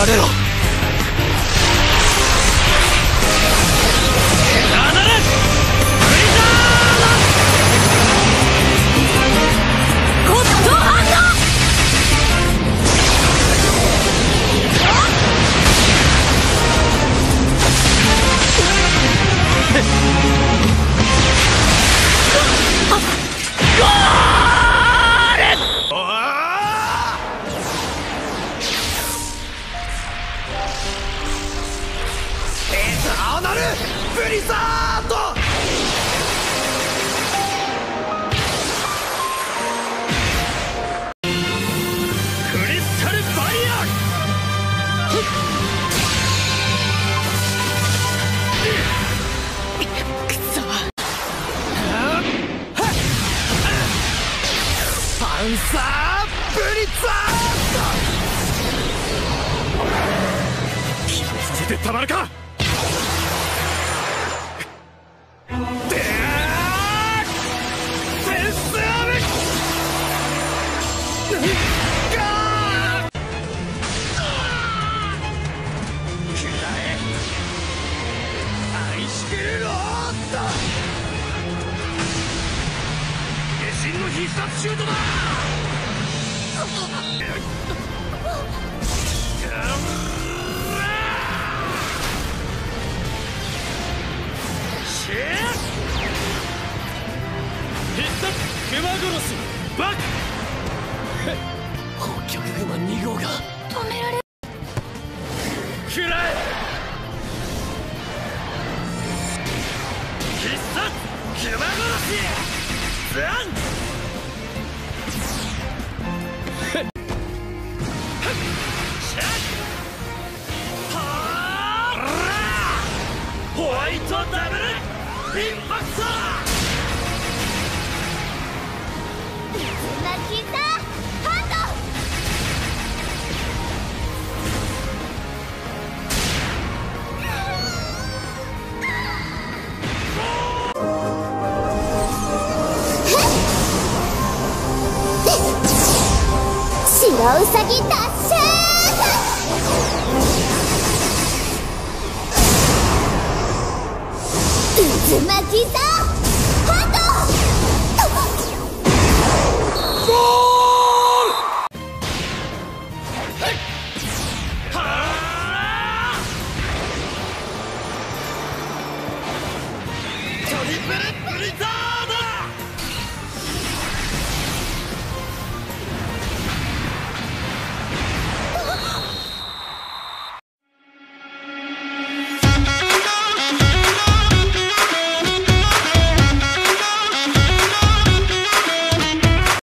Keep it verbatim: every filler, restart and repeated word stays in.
られろ。ブリザード！クリスタルバリア！ くそ！ パンサーブリザード！決めさせてたまるか！必殺シュートだ！必殺熊殺しバック！北極熊に号が止められ食らえ！必殺熊殺しズアン！ホワイトダブルインパクト！ ナキザハンド！白ウサギダッシュ！渦巻きだ！